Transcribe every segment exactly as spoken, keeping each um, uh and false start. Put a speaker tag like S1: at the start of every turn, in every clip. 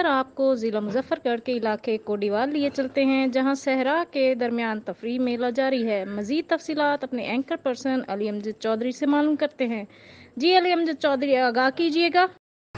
S1: बार आपको ज़िला मुज़फ़्फ़रगढ़ के इलाके कोडीवाल लिए चलते हैं, जहां सहरा के दरमियान तफरीह मेला जारी है। मज़ीद तफ़सीलात अपने एंकर पर्सन अली अमजद चौधरी से मालूम करते हैं। जी अली अमजद चौधरी, आगाह कीजिएगा।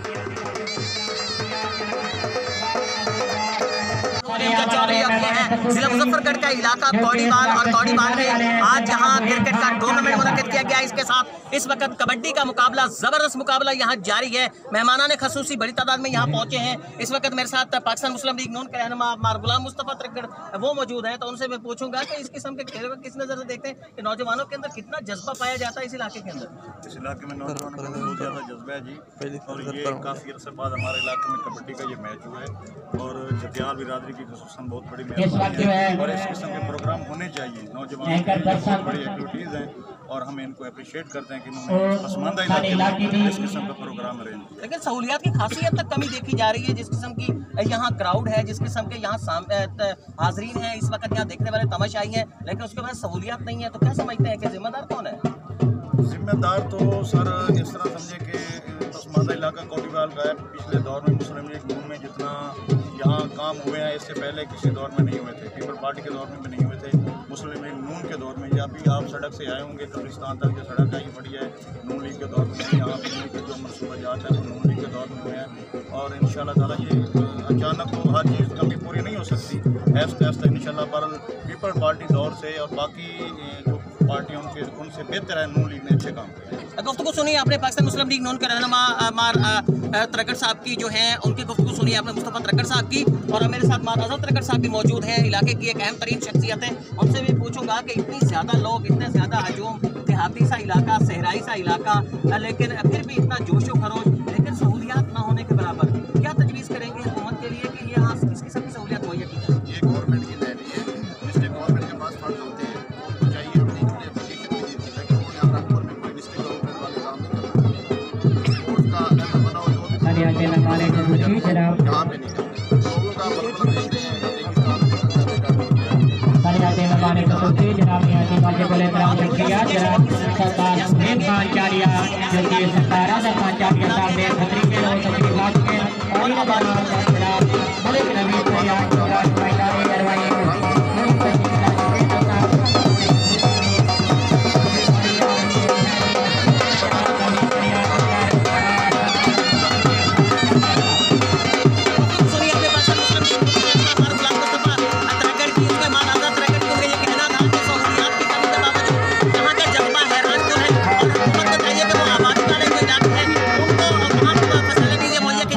S2: चौधरी अब ये है जिला मुजफ्फरगढ़ का इलाका कौड़ीवाल, और कौड़ीवाल में आज यहाँ क्रिकेट का टूर्नामेंट मुनक्किद किया गया। इसके साथ इस वक्त कबड्डी का मुकाबला, जबरदस्त मुकाबला यहाँ जारी है। मेहमानाने खसूसी बड़ी तादाद में यहाँ पहुंचे हैं। इस वक्त मेरे साथ पाकिस्तान मुस्लिम लीग नून के रहनुमा मार गुलाम मुस्तफा त्रिगढ़ वो मौजूद हैं, तो उनसे मैं पूछूंगा कि इस किस्म के खेलों को किस नजर से देखते हैं कि नौजवानों के अंदर कितना जज्बा पाया जाता है इस इलाके के अंदर।
S3: इस इलाके में नौजवानों का बहुत ज़्यादा जज्बा है जी, और ये काफ़ी अर्से बाद हमारे इलाके में कबड्डी का ये मैच हुआ है, और जतियाल बिरादरी की खसूसन बहुत बड़ी मेहरबानी है, और इस किस्म के प्रोग्राम होने चाहिए। नौजवानों की बहुत बड़ी एक्टिविटीज़ हैं, और हम इनको अप्रिशिएट करते हैं कि उन्होंने पसमानदा इलाके में इस किस्म का प्रोग्राम अरेंज।
S2: लेकिन सहूलियात की खासी हद तक कमी देखी जा रही है। जिस किस्म की यहाँ क्राउड है, जिस किस्म के यहाँ हाजरीन है, इस वक्त यहाँ देखने वाले तमाशाई हैं, लेकिन उसके बाद सहूलियात नहीं है, तो क्या समझते हैं कि जिम्मेदार कौन है?
S3: जिम्मेदार तो सर इस तरह समझे कि पसमानदा इलाका कोडीवाल का है। पिछले दौर में मुस्लिम लीग नून में जितना यहाँ काम हुए हैं, इससे पहले किसी दौर में नहीं हुए थे। पीपल पार्टी के दौर में भी नहीं हुए थे, मुस्लिम लीग नून के दौर में। या भी आप सड़क से आए होंगे, कब्रिस्तान तक की सड़क आई बड़ी है, नून लीग के दौर में नहीं। यहाँ बिजली के जो मनसूबा जात है वो नून लीग के दौर में हुए हैं, और इंशाल्लाह ताला ये अचानक तो हर चीज़ कभी पूरी नहीं हो सकती। ऐसा ऐसा इंशाल्लाह बरल पीपल पार्टी दौर से और बाकी जो पार्टियों के उनसे बेहतर है, नून लीग ने अच्छे काम किए।
S2: गुफ्तगू सुनिए आपने पाकिस्तान मुस्लिम लीग नून के रहनुमा मार त्रिगढ़ साहब की, जो है उनकी गुफ्तगू सुनिए आपने मुस्तफा त्रिगढ़ साहब की, और मेरे साथ मार आज़म त्रिगढ़ साहब भी मौजूद हैं, इलाके की एक अहम तरीन शख्सियत है। उनसे भी पूछूंगा कि इतनी ज़्यादा लोग, इतने ज़्यादा हजूम, देहाती सा इलाका, सहराई सा इलाका, लेकिन फिर भी इतना जोशो खरोश, लेकिन सहूलियात ना होने के बराबर, क्या तजवीज़ करेंगे हुकूमत के लिए कि ये यहाँ किस किस्म की सहूलियात मुहैया की जाए?
S3: ये गवर्नमेंट की देरी है, जिससे गवर्नमेंट के पास फंड होते हैं, उनको चाहिए अपनी एप्लीकेशन भी देती है, लेकिन उन्होंने अपना गवर्नमेंट कोई डिस्ट्रिक्ट गवर्नमेंट वाले काम नहीं करना। स्पोर्ट्स का ऐसा बनाओ जो भी यहाँ पे नहीं करते, लोगों का मतलब देखते हैं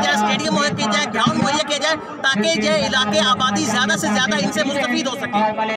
S3: ताकि ये इलाके आबादी ज़्यादा से ज़्यादा इनसे मुस्तफीद हो सके।